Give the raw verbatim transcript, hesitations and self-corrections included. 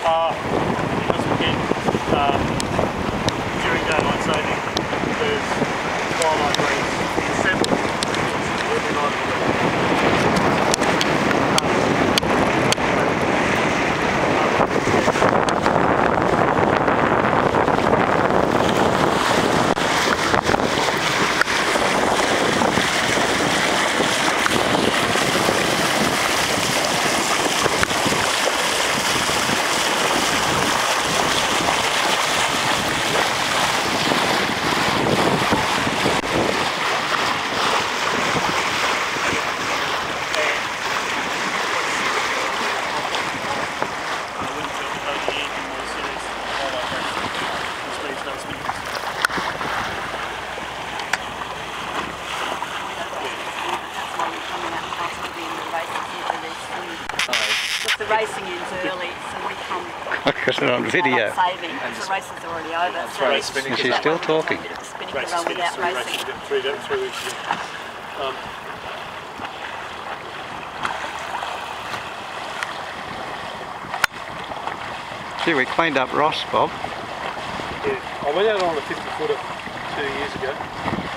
Uh, because again, um, during daylight saving, there's twilight rays in several every night of the The racing ends early, so we come. Because they're on video. Saving, because the race is already over. So right. And she's still talking. Spinning around without racing. Three, three, three weeks ago. Um, Gee, we cleaned up Ross, Bob. yeah, I went out on a fifty footer two years ago.